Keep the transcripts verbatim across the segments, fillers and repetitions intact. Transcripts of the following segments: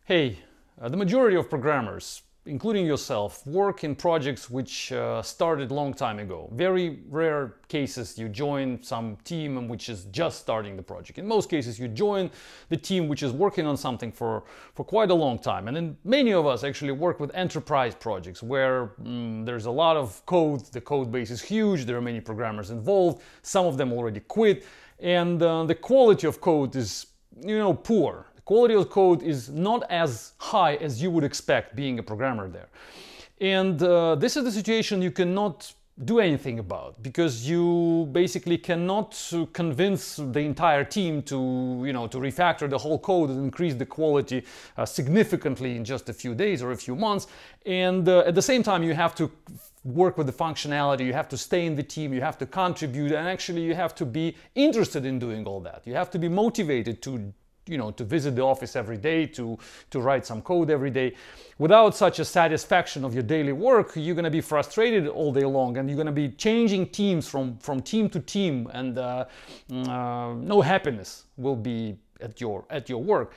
Hey, uh, the majority of programmers, including yourself, work in projects which uh, started a long time ago. Very rare cases you join some team which is just starting the project. In most cases you join the team which is working on something for, for quite a long time. And then many of us actually work with enterprise projects where mm, there's a lot of code, the code base is huge, there are many programmers involved, some of them already quit, and uh, the quality of code is, you know, poor. Quality of code is not as high as you would expect being a programmer there. And uh, this is the situation you cannot do anything about, because you basically cannot convince the entire team to, you know, to refactor the whole code and increase the quality uh, significantly in just a few days or a few months. And uh, at the same time, you have to work with the functionality, you have to stay in the team, you have to contribute, and actually you have to be interested in doing all that. You have to be motivated to you know, to visit the office every day, to, to write some code every day. Without such a satisfaction of your daily work, you're going to be frustrated all day long, and you're going to be changing teams from, from team to team, and uh, uh, no happiness will be at your, at your work.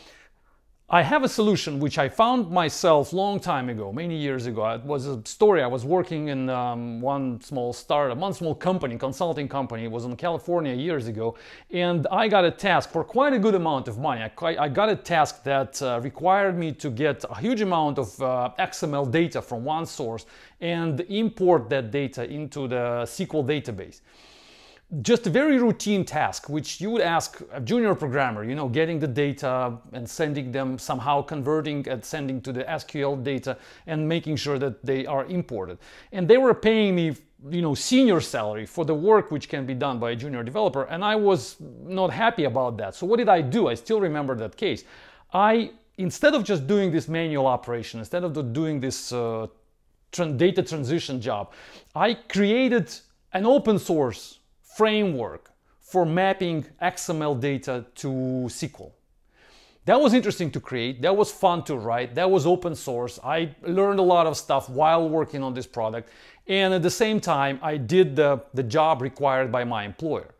I have a solution which I found myself long time ago, many years ago. It was a story. I was working in um, one small startup, one small company, consulting company. It was in California years ago, and I got a task for quite a good amount of money. I, I got a task that uh, required me to get a huge amount of uh, X M L data from one source and import that data into the S Q L database. Just a very routine task, which you would ask a junior programmer, you know, getting the data and sending them, somehow converting and sending to the S Q L data and making sure that they are imported. And they were paying me, you know, senior salary for the work which can be done by a junior developer, and I was not happy about that. So what did I do? I still remember that case. I, instead of just doing this manual operation, instead of doing this uh, data transition job, I created an open source framework for mapping X M L data to S Q L. That was interesting to create, that was fun to write, that was open source. I learned a lot of stuff while working on this product, and at the same time I did the, the job required by my employer.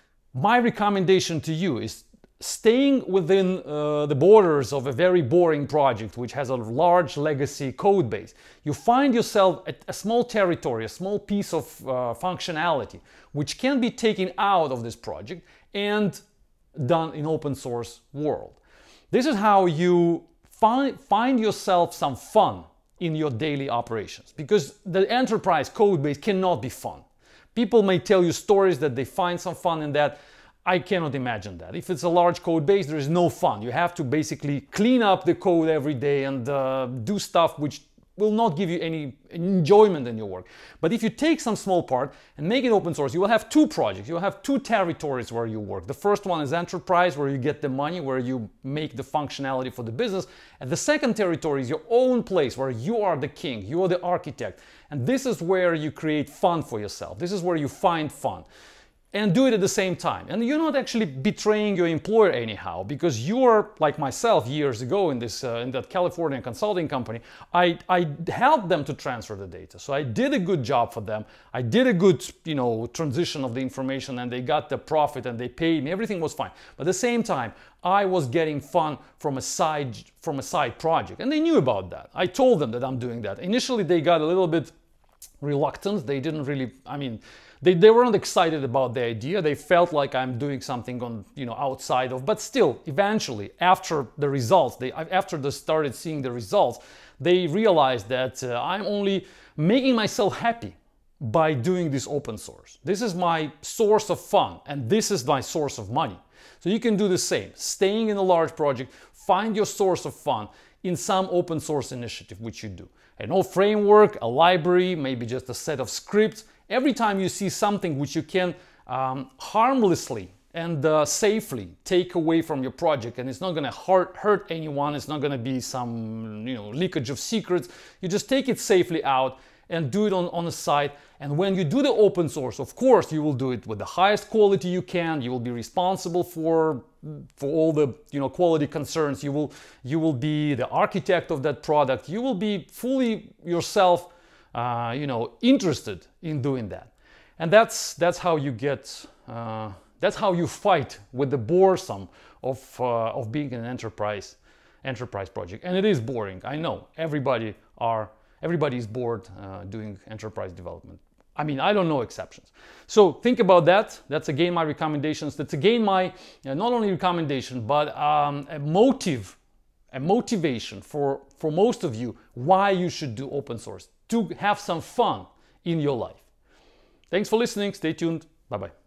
My recommendation to you is staying within uh, the borders of a very boring project which has a large legacy code base. You find yourself at a small territory, a small piece of uh, functionality which can be taken out of this project and done in open source world. This is how you find, find yourself some fun in your daily operations, because the enterprise code base cannot be fun. People may tell you stories that they find some fun in that. I cannot imagine that. If it's a large code base, there is no fun. You have to basically clean up the code every day and uh, do stuff which will not give you any enjoyment in your work. But if you take some small part and make it open source, you will have two projects. You will have two territories where you work. The first one is enterprise, where you get the money, where you make the functionality for the business. And the second territory is your own place, where you are the king, you are the architect. And this is where you create fun for yourself. This is where you find fun. And do it at the same time. And you're not actually betraying your employer anyhow, because you're like myself years ago in this uh, in that California consulting company. I, I helped them to transfer the data. So I did a good job for them. I did a good, you know, transition of the information, and they got the profit and they paid me. Everything was fine. But at the same time, I was getting fun from a side from a side project. And they knew about that. I told them that I'm doing that. Initially they got a little bit reluctant. They didn't really, I mean, They, they weren't excited about the idea. They felt like I'm doing something on, you know, outside of, but still, eventually, after the results, they, after they started seeing the results, they realized that uh, I'm only making myself happy by doing this open source. This is my source of fun, and this is my source of money. So you can do the same. Staying in a large project, find your source of fun in some open source initiative, which you do. An old framework, a library, maybe just a set of scripts. Every time you see something which you can um, harmlessly and uh, safely take away from your project, and it's not going to hurt, hurt anyone, it's not going to be some, you know, leakage of secrets, you just take it safely out and do it on, on the side. And when you do the open source, of course, you will do it with the highest quality you can. You will be responsible for, for all the, you know, quality concerns. You will, you will be the architect of that product. You will be fully yourself, uh, you know, interested in doing that. And that's, that's how you get, uh, that's how you fight with the boresome of, uh, of being an enterprise enterprise project. And it is boring. I know everybody are everybody is bored uh, doing enterprise development. I mean, I don't know exceptions. So think about that. That's again my recommendations. That's again my uh, not only recommendation, but um, a motive, a motivation for, for most of you why you should do open source, to have some fun in your life. Thanks for listening. Stay tuned. Bye-bye.